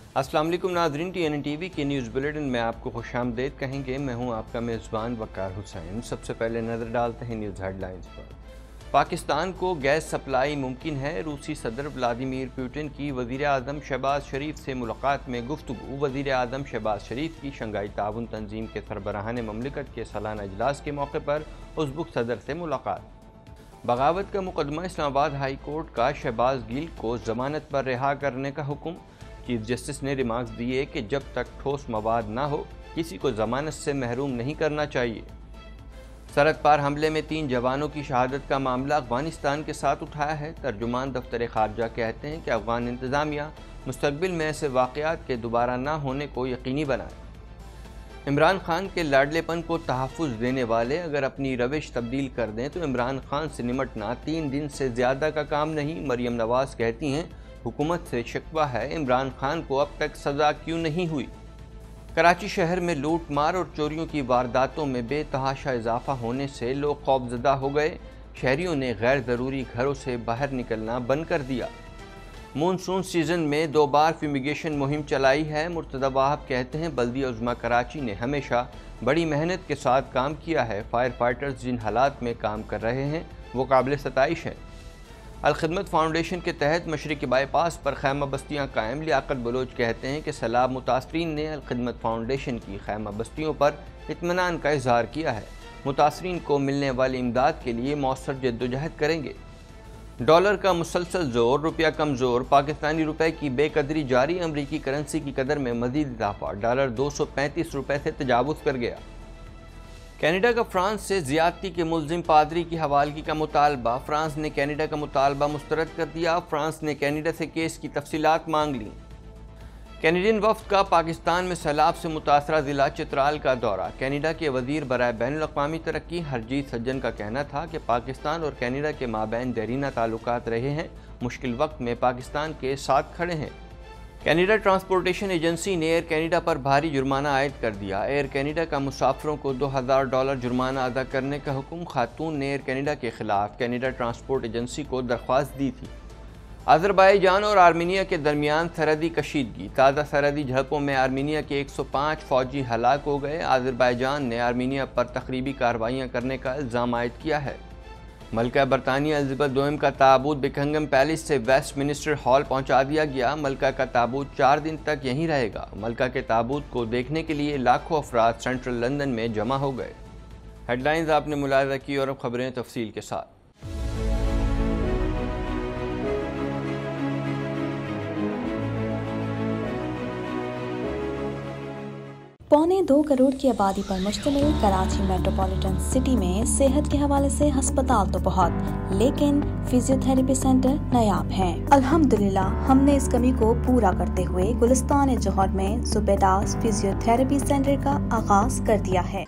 अस्सलाम वालेकुम नाज़रीन, TNN TV के न्यूज़ बुलेटिन में आपको खुशामदीद कहेंगे। मैं हूं आपका मेज़बान वक़ार हुसैन। सबसे पहले नज़र डालते हैं न्यूज़ हेडलाइंस पर। पाकिस्तान को गैस सप्लाई मुमकिन है। रूसी सदर व्लादिमीर पुतिन की वज़ीर आज़म शहबाज शरीफ से मुलाकात में गुफ्तगू। वज़ीर आज़म शहबाज शरीफ की शंघाई ताउन तंजीम के सरबराहान ममलिकत के सालाना इजलास के मौके पर उज़्बेक सदर से मुलाकात। बगावत का मुकदमा इस्लामाबाद हाई कोर्ट का शहबाज गिल को जमानत पर रिहा करने का हुक्म। चीफ जस्टिस ने रिमार्क्स दिए कि जब तक ठोस मवाद ना हो किसी को जमानत से महरूम नहीं करना चाहिए। सरहद पार हमले में 3 जवानों की शहादत का मामला अफगानिस्तान के साथ उठाया है। तर्जुमान दफ्तर खारजा कहते हैं कि अफगान इंतज़ामिया मुस्तकबिल में ऐसे वाक़यात के दोबारा ना होने को यकीनी बनाए। इमरान खान के लाडलेपन को तहफ़्फ़ुज़ देने वाले अगर अपनी रविश तब्दील कर दें तो इमरान खान से निमटना 3 दिन से ज़्यादा का काम नहीं। मरियम नवाज़ कहती हैं हुकूमत से शिकवा है इमरान खान को अब तक सज़ा क्यों नहीं हुई। कराची शहर में लूट मार और चोरियों की वारदातों में बेतहाशा इजाफा होने से लोग खौफजदा हो गए। शहरियों ने गैर ज़रूरी घरों से बाहर निकलना बंद कर दिया। मानसून सीज़न में 2 बार फ्यूमिगेशन मुहिम चलाई है। मुर्तज़ा वाहब कहते हैं बल्दिया उज़्मा कराची ने हमेशा बड़ी मेहनत के साथ काम किया है। फायर फाइटर्स जिन हालात में काम कर रहे हैं वो काबिल सताइश हैं। अल खिदमत फाउंडेशन के तहत मशरक़ी बाईपास पर खैमा बस्तियाँ कायम। लियाकत बलोच कहते हैं कि सैलाब मुतासरीन ने अल खिदमत फाउंडेशन की खैमा बस्तियों पर इत्मीनान का इजहार किया है। मुतासरीन को मिलने वाली इमदाद के लिए मौसर जद्दोजहद करेंगे। डॉलर का मुसलसल जोर, रुपया कमज़ोर, पाकिस्तानी रुपए की बेकदरी जारी। अमरीकी करेंसी की कदर में मजीद इजाफा। डॉलर 235 रुपये से तजावुज़ कर गया। कनाडा का फ्रांस से ज़्यादती के मुल्ज़िम पादरी की हवालगी का मुतालबा। फ्रांस ने कनाडा का मुतालबा मुस्तरद कर दिया। फ्रांस ने कनाडा से केस की तफसीलात मांग लीं। कैनेडियन वफ़द का पाकिस्तान में सैलाब से मुतासरा ज़िला चित्राल का दौरा। कनाडा के वज़ीर बराए बैनुल-अक़वामी तरक्की हरजीत सज्जन का कहना था कि पाकिस्तान और कनाडा के माबैन देरीना ताल्लुकात रहे हैं, मुश्किल वक्त में पाकिस्तान के साथ खड़े हैं। कनाडा ट्रांसपोर्टेशन एजेंसी ने एयर कनाडा पर भारी जुर्माना आयद कर दिया। एयर कनाडा का मुसाफिरों को $2000 जुर्माना अदा करने का हुक्म। खातून ने एयर कनाडा के खिलाफ कनाडा ट्रांसपोर्ट एजेंसी को दरख्वास्त दी थी। अज़रबैजान और आर्मीनिया के दरमियान सरहदी कशीदगी। ताज़ा सरहदी झड़पों में आर्मीनिया के 105 फौजी हलाक हो गए। अज़रबैजान ने आर्मीनिया पर तखरीबी कार्रवाइयाँ करने का इल्ज़ाम आयद किया है। मलका बरतानिया एलिज़ाबेथ II का ताबूत बकिंघम पैलेस से वेस्टमिनिस्टर हॉल पहुंचा दिया गया। मलका का ताबूत 4 दिन तक यहीं रहेगा। मलका के ताबूत को देखने के लिए लाखों अफराद सेंट्रल लंदन में जमा हो गए। हेडलाइंस आपने मुलाहिज़ा की और अब खबरें तफसील के साथ। पौने 2 करोड़ की आबादी पर मुश्तमिल कराची मेट्रोपॉलिटन सिटी में सेहत के हवाले से अस्पताल तो बहुत, लेकिन फिजियोथेरेपी सेंटर नायाब हैं। अल्हम्दुलिल्लाह हमने इस कमी को पूरा करते हुए गुलिस्तान जौहर में ज़ुबैदास फिजियोथेरेपी सेंटर का आगाज कर दिया है।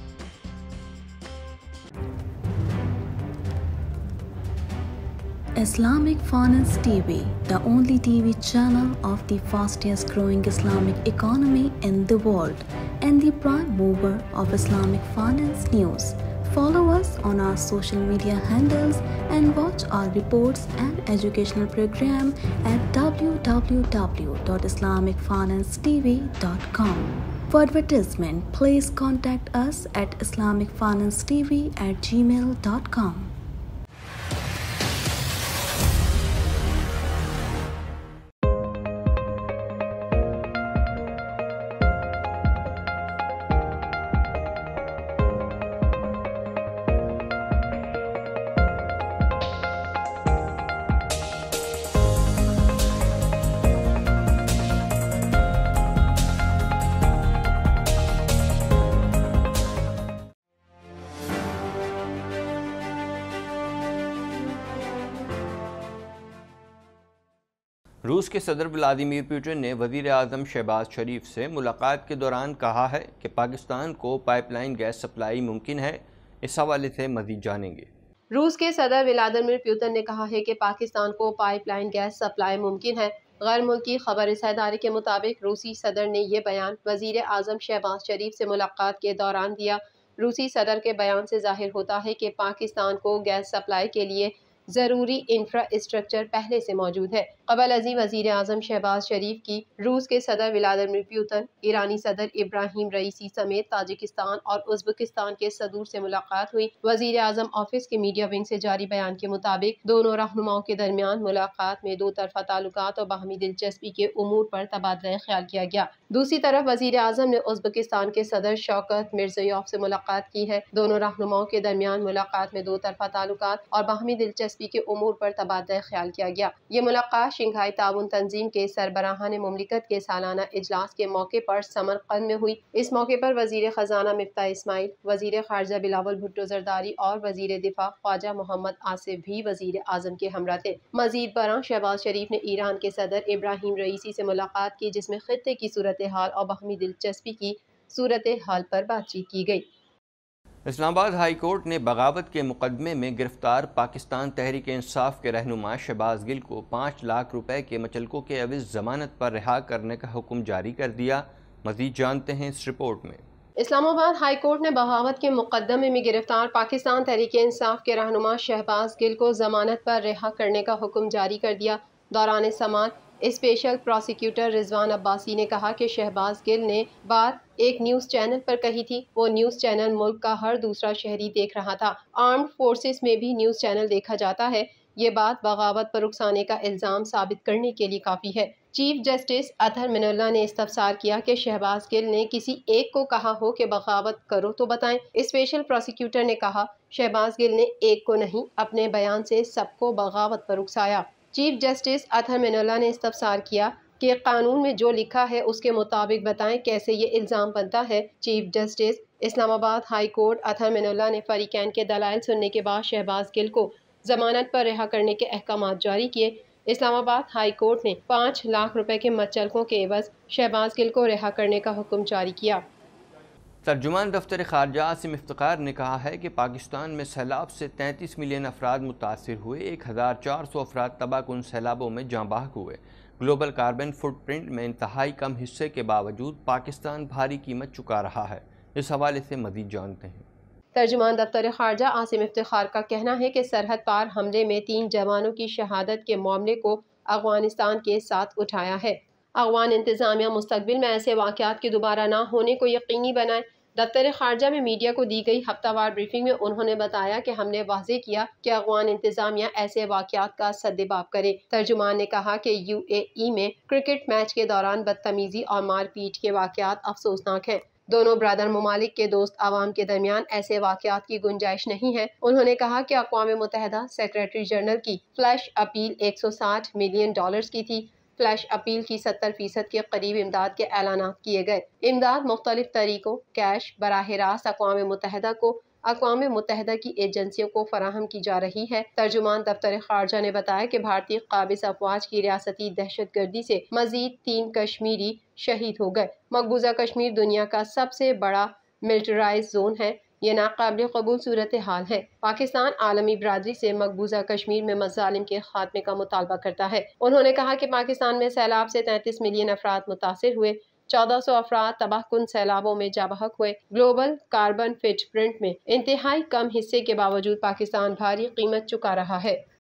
Islamic Finance TV, the only TV channel of the fastest growing Islamic economy in the world and the prime mover of Islamic finance news. Follow us on our social media handles and watch our reports and educational program at www.islamicfinancetv.com. For advertisement, please contact us at islamicfinancetv@gmail.com. रूस के सदर Vladimir Putin ने वज़ीर आज़म शहबाज शरीफ से मुलाकात के दौरान कहा है कि पाकिस्तान को पाइपलाइन गैस सप्लाई मुमकिन है। इस हवाले से मज़ीद जानेंगे। रूस के सदर व्लादिमीर पुतिन ने कहा है कि पाकिस्तान को पाइपलाइन गैस सप्लाई मुमकिन है। गैर मुल्की खबर इदारे के मुताबिक रूसी सदर ने यह बयान वज़ीर आज़म शहबाज शरीफ से मुलाकात के दौरान दिया। रूसी सदर के बयान से जाहिर होता है कि पाकिस्तान को गैस सप्लाई के लिए जरूरी इंफ्रास्ट्रक्चर पहले से मौजूद है। कबल अजी वजीर आजम शहबाज शरीफ की रूस के सदर व्लादिमीर पुतिन, ईरानी सदर इब्राहिम रईसी समेत ताजिकिस्तान और उज़्बेकिस्तान के सदूर से मुलाकात हुई। वजीर आजम ऑफिस के मीडिया विंग से जारी बयान के मुताबिक दोनों रहनुमाओं के दरमियान मुलाकात में दो तरफा ताल्लुकात और बाहमी दिलचस्पी के उमूर पर तबादला ख्याल किया गया। दूसरी तरफ वजीर आजम ने उज़्बेकिस्तान के सदर शौकत मिर्ज़ियोयेव से मुलाकात की है। दोनों रहनुमाओं के दरमियान मुलाकात में दो तरफा ताल्लुकात और बाहमी दिलचस्पी के उमूर पर तबादला ख्याल किया गया। ये मुलाकात शंघाई ताउन तंजीम के सरबराहान मुमलिकत के सालाना इजलास के मौके पर समरकंद में हुई। इस मौके पर वजीर खजाना मिफ्ता इस्माइल, वजीर खारजा बिलावल भुट्टो जरदारी और वजीर दिफा ख्वाजा मोहम्मद आसिफ भी वजीर आजम के हमरा थे। मजीद बरां शहबाज शरीफ ने ईरान के सदर इब्राहिम रईसी से मुलाकात की, जिसमें खित्ते की सूरत हाल और बाहमी दिलचस्पी की सूरत हाल पर बातचीत की गई। इस्लामाबाद हाई कोर्ट ने बगावत के मुकदमे में गिरफ्तार पाकिस्तान तहरीक इंसाफ के रहनुमा शहबाज गिल को 5 लाख रुपए के मचलकों के एवज जमानत पर रिहा करने का हुक्म जारी कर दिया। मजीद जानते हैं इस रिपोर्ट में। इस्लामाबाद हाई कोर्ट ने बगावत के मुकदमे में गिरफ्तार पाकिस्तान तहरीक इंसाफ के रहनुमा शहबाज गिल को जमानत पर रिहा करने का हुक्म जारी कर दिया। दौरान समाअत स्पेशल प्रोसिक्यूटर रिजवान अब्बासी ने कहा कि शहबाज गिल ने बात एक न्यूज़ चैनल पर कही थी। वो न्यूज़ चैनल मुल्क का हर दूसरा शहरी देख रहा था। आर्म्ड फोर्सेस में भी न्यूज़ चैनल देखा जाता है। ये बात बगावत पर उकसाने का इल्ज़ाम साबित करने के लिए काफ़ी है। चीफ जस्टिस अतहर मिनल्ला ने इस्तफसार किया कि शहबाज गिल ने किसी एक को कहा हो कि बगावत करो तो बताएं। स्पेशल प्रोसिक्यूटर ने कहा शहबाज गिल ने एक को नहीं, अपने बयान से सबको बगावत पर उकसाया। चीफ जस्टिस अतहर मिनल्ला ने इस्तफसार किया कि कानून में जो लिखा है उसके मुताबिक बताएं कैसे ये इल्ज़ाम बनता है। Chief justice Islamabad high court Athar Minallah ने फरीकैन के दलाइल सुनने के बाद शहबाज गिल को जमानत पर रिहा करने के अहकाम जारी किए। इस्लामाबाद हाई कोर्ट ने 5 लाख रुपए के मचलकों के एवज शहबाज गिल को रिहा करने का हुक्म जारी किया। तर्जुमान दफ्तर खारजा आसिम इफ्तिकार ने कहा है कि पाकिस्तान में सैलाब से 33 मिलियन अफराद मुतासिर हुए, 1400 अफराद तबाहकुन सैलाबों में जाँ बहक हुए। ग्लोबल कार्बन फुटप्रिंट में इंतहाई कम हिस्से के बावजूद पाकिस्तान भारी कीमत चुका रहा है। इस हवाले से मज़ीद जानते हैं। तर्जुमान दफ्तर खारजा आसिम इफ्तिखार का कहना है कि सरहद पार हमले में 3 जवानों की शहादत के मामले को अफगानिस्तान के साथ उठाया है। अफगान इंतजामिया मुस्तकबिल में ऐसे वाक़यात के दोबारा ना होने को यकीनी बनाए। दफ्तर खारजा में मीडिया को दी गई हफ्तावार ब्रीफिंग में उन्होंने बताया कि हमने वाज़ेह किया कि अफगान इंतजामिया ऐसे वाक़यात का सद्देबाब करे। तर्जुमान ने कहा कि UAE में क्रिकेट मैच के दौरान बदतमीजी और मारपीट के वाक़यात अफसोसनाक हैं। दोनों ब्रदर ममालिक के दोस्त आवाम के दरमियान ऐसे वाक़यात की गुंजाइश नहीं है। उन्होंने कहा कि अक़वाम मुत्तहिदा सेक्रेटरी जनरल की फ्लैश अपील $160 मिलियन की थी। फ्लैश अपील की 70% के करीब इमदाद के ऐलानात किए गए। इमदाद मुख्तलिफ तरीकों कैश बराह रास्त अक़वाम मुत्तहिदा को अक़वाम मुत्तहिदा की एजेंसियों को फराहम की जा रही है। तर्जुमान दफ्तर खारजा ने बताया कि भारतीय काबिज़ अफवाज की रियासती दहशतगर्दी से मजीद 3 कश्मीरी शहीद हो गए। मकबूजा कश्मीर दुनिया का सबसे बड़ा मिलिटराइज जोन है। ये नाकाबिल कबूल सूरत हाल है। पाकिस्तान आलमी बरादरी से मकबूजा कश्मीर में मज़ालिम के खात्मे का मुतालबा करता है। उन्होंने कहा कि पाकिस्तान में सैलाब से 33 मिलियन अफराद मुतासिर हुए, 1400 अफराद तबाहकुन सैलाबों में जाबहक हुए। ग्लोबल कार्बन फुटप्रिंट में इंतहाई कम हिस्से के बावजूद पाकिस्तान भारी कीमत चुका रहा है।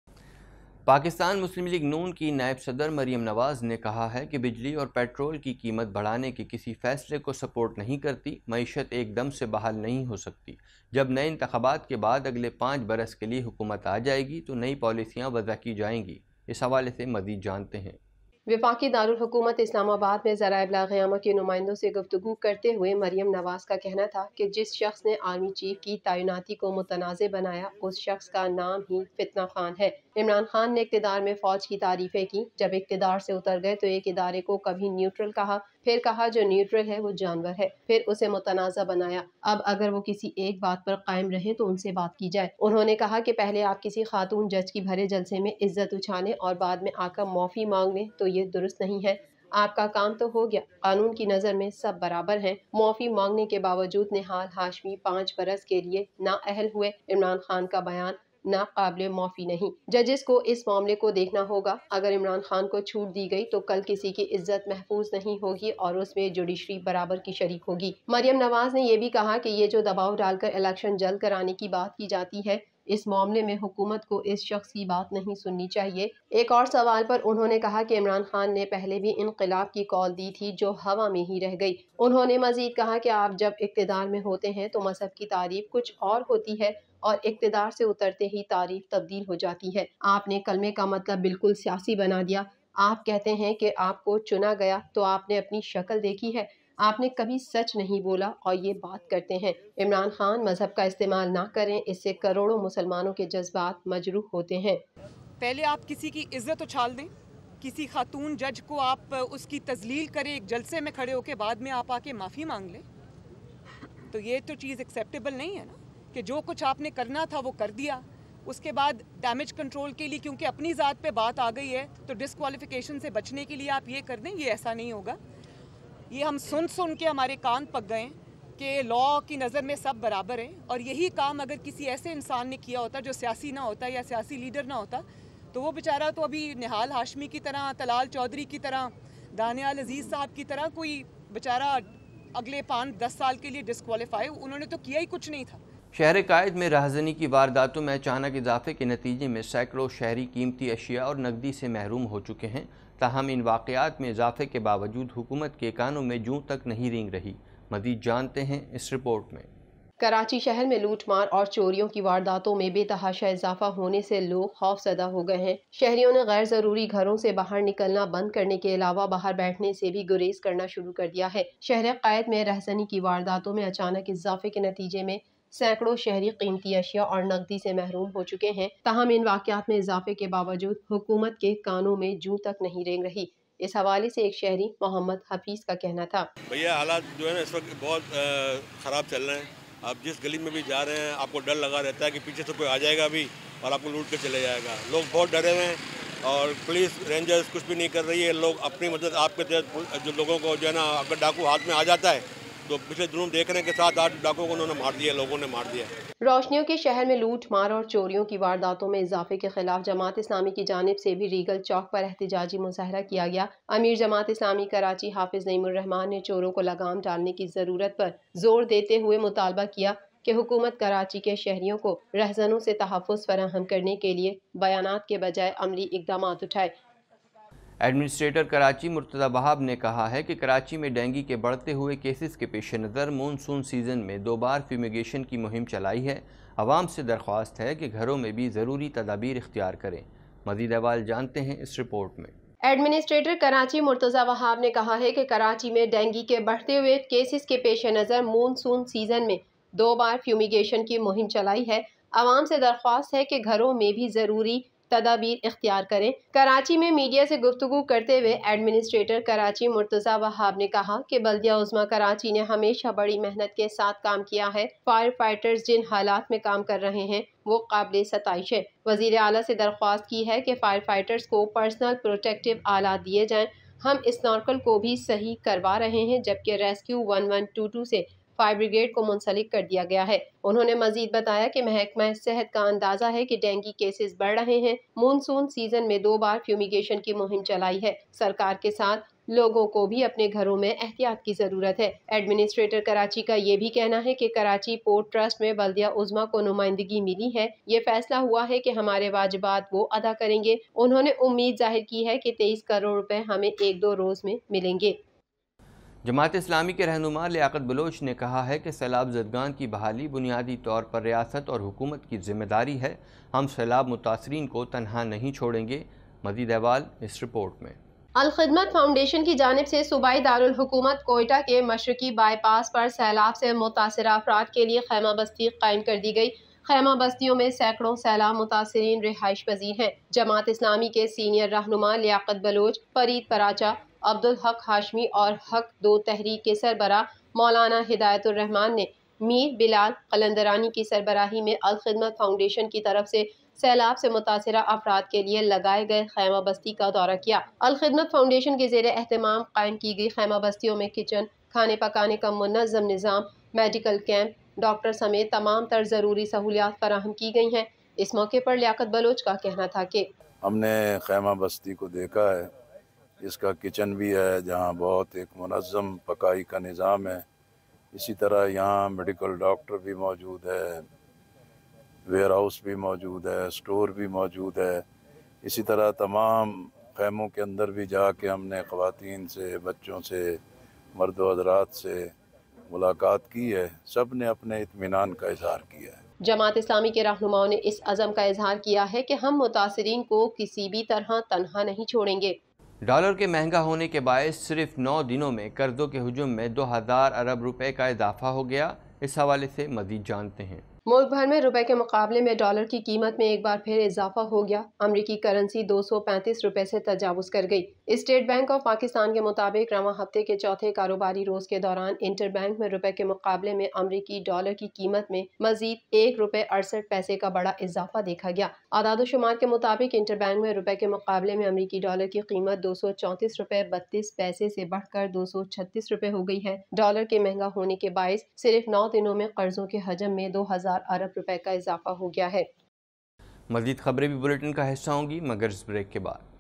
पाकिस्तान मुस्लिम लीग नून की नायब सदर मरियम नवाज ने कहा है कि बिजली और पेट्रोल की कीमत बढ़ाने के किसी फैसले को सपोर्ट नहीं करती। मईशत एकदम से बहाल नहीं हो सकती। जब नए इंतखाबात के बाद अगले 5 बरस के लिए हुकूमत आ जाएगी तो नई पॉलिसियाँ वज़ा की जाएंगी। इस हवाले से मज़ीद जानते हैं। वफाकी दारुल हुकूमत इस्लामाबाद में ज़राए इब्लाग क़यामत के नुमाइंदों से गुफ्तगू करते हुए मरियम नवाज का कहना था कि जिस शख्स ने आर्मी चीफ की तैनाती को मुतनाज़ बनाया उस शख्स का नाम ही फितना खान है। इमरान खान ने इक़्तिदार में फ़ौज की तारीफ़ें की, जब इक़्तिदार से उतर गए तो एक इदारे को कभी न्यूट्रल कहा, फिर कहा जो न्यूट्रल है वो जानवर है, फिर उसे मुतनाज़ा बनाया। अब अगर वो किसी एक बात पर कायम रहे तो उनसे बात की जाए। उन्होंने कहा कि पहले आप किसी खातून जज की भरे जलसे में इज्जत उछालें और बाद में आकर माफ़ी मांग लें तो ये दुरुस्त नहीं है। आपका काम तो हो गया, कानून की नज़र में सब बराबर हैं। माफ़ी मांगने के बावजूद निहाल हाशमी 5 बरस के लिए नाअहल हुए। इमरान खान का बयान नाकाबिले माफ़ी नहीं। जजेस को इस मामले को देखना होगा। अगर इमरान खान को छूट दी गई तो कल किसी की इज्जत महफूज नहीं होगी और उसमें जुडिशरी बराबर की शरीक होगी। मरियम नवाज ने यह भी कहा कि ये जो दबाव डालकर इलेक्शन जल्द कराने की बात की जाती है इस मामले में हुकूमत को इस शख्स की बात नहीं सुननी चाहिए। एक और सवाल पर उन्होंने कहा कि इमरान खान ने पहले भी इनकलाब की कॉल दी थी जो हवा में ही रह गई। उन्होंने मजीद कहा कि आप जब इक़्तिदार में होते हैं तो मजहब की तारीफ कुछ और होती है और इक़्तिदार से उतरते ही तारीफ तब्दील हो जाती है। आपने कलमे का मतलब बिल्कुल सियासी बना दिया। आप कहते हैं कि आपको चुना गया तो आपने अपनी शक्ल देखी है, आपने कभी सच नहीं बोला और ये बात करते हैं। इमरान खान मजहब का इस्तेमाल ना करें, इससे करोड़ों मुसलमानों के जज्बात मजरूह होते हैं। पहले आप किसी की इज्जत उछाल दें, किसी खातून जज को आप उसकी तजलील करें एक जलसे में खड़े होकर, बाद में आप आके माफ़ी मांग लें, तो ये तो चीज़ एक्सेप्टेबल नहीं है ना कि जो कुछ आपने करना था वो कर दिया, उसके बाद डैमेज कंट्रोल के लिए क्योंकि अपनी ज़ात पे बात आ गई है तो डिस्क्वालिफिकेशन से बचने के लिए आप ये कर दें, ये ऐसा नहीं होगा। ये हम सुन के हमारे कान पक गए कि लॉ की नज़र में सब बराबर हैं, और यही काम अगर किसी ऐसे इंसान ने किया होता जो सियासी ना होता या सियासी लीडर ना होता तो वो बेचारा तो अभी निहाल हाशमी की तरह, तलाल चौधरी की तरह, दानियाल अजीज़ साहब की तरह कोई बेचारा अगले 5-10 साल के लिए डिस्क्वालीफाई, उन्होंने तो किया ही कुछ नहीं था। शहर कायद में राहजनी की वारदातों में अचानक इजाफे के नतीजे में सैकड़ों शहरी कीमती अशिया और नकदी से महरूम हो चुके हैं। ताहम इन वाक़यात में इजाफे के बावजूद हुकूमत के कानों में जूं तक नहीं रेंग रही। मज़ीद जानते हैं इस रिपोर्ट में। कराची शहर में लूटमार और चोरियों की वारदातों में बेतहाशा इजाफा होने से लोग खौफजदा हो गए हैं। शहरियों ने गैर जरूरी घरों से बाहर निकलना बंद करने के अलावा बाहर बैठने से भी गुरेज करना शुरू कर दिया है। शहर कायद में रहजनी की वारदातों में अचानक इजाफे के नतीजे में सैकड़ों शहरी कीमती अशिया और नकदी से महरूम हो चुके हैं। ताहम इन वाक़यात में इजाफे के बावजूद हुकूमत के कानों में जूं तक नहीं रेंग रही। इस हवाले से एक शहरी मोहम्मद हफीज का कहना था, भैया हालात जो है ना इस वक्त बहुत ख़राब चल रहे हैं। आप जिस गली में भी जा रहे हैं आपको डर लगा रहता है कि पीछे से कोई आ जाएगा भी और आपको लूट कर चले जाएगा। लोग बहुत डरे हुए हैं और पुलिस रेंजर्स कुछ भी नहीं कर रही है। लोग अपनी मदद आपके जो लोगों को जो है ना, अगर डाकू हाथ में आ जाता है तो पिछले दिनों देखने के साथ 8 डाकुओं को उन्होंने मार दिया, लोगों ने मार दिया। रोशनियों के शहर में लूट मार और चोरियों की वारदातों में इजाफे के खिलाफ जमात इस्लामी की जानिब से भी रीगल चौक पर एहतजाजी मुजाहरा किया गया। अमीर जमात इस्लामी कराची हाफिज नईमुर रहमान ने चोरों को लगाम डालने की जरूरत पर जोर देते हुए मुतालबा किया कि हुकूमत कराची के शहरियों को रहजनों से तहफ़्फ़ुज़ फराहम करने के लिए बयानात के बजाय अमली इक़दाम उठाए। एडमिनिस्ट्रेटर कराची मुर्तज़ा वहाब ने कहा है कि कराची में डेंगू के बढ़ते हुए केसेस के पेश नज़र मानसून सीज़न में 2 बार फ्यूमिगेशन की मुहिम चलाई है। आवाम से दरख्वास्त है कि घरों में भी ज़रूरी तदाबीर इख्तियार करें। मज़ीद अहवाल जानते हैं इस रिपोर्ट में। एडमिनिस्ट्रेटर कराची मुर्तज़ा वहाब ने कहा है कि कराची में डेंगू के बढ़ते हुए केसेस के पेश नज़र मानसून सीज़न में 2 बार फ्यूमिगेशन की मुहिम चलाई है। आवाम से दरख्वास्त है कि घरों में भी ज़रूरी तदाबीर इख्तियार करें। कराची में मीडिया से गुफ्तगू करते हुए एडमिनिस्ट्रेटर कराची मुर्तज़ा वहाब ने कहा कि बल्दिया उज़्मा कराची ने हमेशा बड़ी मेहनत के साथ काम किया है। फायर फाइटर्स जिन हालात में काम कर रहे हैं वो काबिल सताइश है। वज़ीर आला से दरख्वास्त की है कि फायर फाइटर्स को पर्सनल प्रोटेक्टिव आलात दिए जाएं। हम स्नॉर्कल को भी सही करवा रहे हैं, जबकि रेस्क्यू 1122 से फायर ब्रिगेड को मुंसलिक कर दिया गया है। उन्होंने मजीद बताया कि महकमा सेहत का अंदाजा है कि डेंगू केसेस बढ़ रहे हैं। मानसून सीजन में 2 बार फ्यूमिगेशन की मुहिम चलाई है। सरकार के साथ लोगों को भी अपने घरों में एहतियात की जरूरत है। एडमिनिस्ट्रेटर कराची का ये भी कहना है कि कराची पोर्ट ट्रस्ट में बल्दिया उज़्मा को नुमाइंदगी मिली है। ये फैसला हुआ है कि हमारे वाजिबात वो अदा करेंगे। उन्होंने उम्मीद जाहिर की है कि 23 करोड़ रुपए हमें 1-2 रोज में मिलेंगे। जमात इस्लामी के रहनुमा लियाकत बलोच ने कहा है कि सैलाब ज़दगान की बहाली बुनियादी तौर पर रियासत और हुकूमत की जिम्मेदारी है। हम सैलाब मुतासरीन को तनहा नहीं छोड़ेंगे। मज़ीद अहवाल इस रिपोर्ट में। अल खिदमत फाउंडेशन की जानिब से सूबाई दारुल हुकूमत कोयटा के मशरकी बाईपास पर सैलाब से मुतासर अफराद के लिए खैमा बस्ती कायम कर दी गई। खैमा बस्तियों में सैकड़ों सैलाब मुतासरीन रिहाइश पजीर हैं। जमात इस्लामी के सीनियर रहनुमा लियाकत बलोच, फरीद पराचा, अब्दुल हक हाशमी और हक 2 तहरीक के सरबरा मौलाना हिदायतुर रहमान ने मीर बिलाल कलंदरानी की सरबराही में अल खिदमत फाउंडेशन की तरफ से सैलाब से मुतासरा अफराद के लिए लगाए गए खैमा बस्ती का दौरा किया। अल खिदमत फाउंडेशन के ज़ेरे एहतमाम कायम की गई खैमा बस्तियों में किचन, खाने पकाने का मुनज़्ज़म निज़ाम, मेडिकल कैंप, डॉक्टर समेत तमाम तर ज़रूरी सहूलियात फराहम की गई हैं। इस मौके पर लियाकत बलोच का कहना था कि हमने खैमा बस्ती को देखा है। इसका किचन भी है जहाँ बहुत एक मुनज़्ज़म पकाई का निज़ाम है। इसी तरह यहाँ मेडिकल डॉक्टर भी मौजूद है, वेयर हाउस भी मौजूद है, स्टोर भी मौजूद है। इसी तरह तमाम खैमों के अंदर भी जाके हमने ख़वातीन से, बच्चों से, मर्द व हज़रात से मुलाकात की है। सब ने अपने इत्मीनान का इजहार किया है। जमात इस्लामी के रहनुमाओं ने इस अज़म का इजहार किया है कि हम मुतासिरीन को किसी भी तरह तनहा नहीं छोड़ेंगे। डॉलर के महंगा होने के बायस सिर्फ 9 दिनों में कर्जों के हुजूम में 2000 अरब रुपए का इजाफा हो गया। इस हवाले से मज़ीद जानते हैं। मुल्क भर में रुपए के मुकाबले में डॉलर की कीमत में एक बार फिर इजाफा हो गया। अमरीकी करेंसी 235 रुपए से तजावुज कर गई। स्टेट बैंक ऑफ पाकिस्तान के मुताबिक रवां हफ्ते के चौथे कारोबारी रोज के दौरान इंटर बैंक में रुपए के मुकाबले में अमरीकी डॉलर की कीमत में मजीद 1 रुपए 68 पैसे का बड़ा इजाफा देखा गया। आदादोशुमार के मुताबिक इंटर बैंक में रुपए के मुकाबले में अमरीकी डॉलर की कीमत 234 रुपए 32 पैसे से बढ़कर 236 रुपए हो गई है। डॉलर के महंगा होने के बायस सिर्फ 9 दिनों में कर्जों के हजम में 2000 अरब रुपए का इजाफा हो गया है। मज़ीद खबरें भी बुलेटिन का हिस्सा होंगी मगर इस ब्रेक के बाद।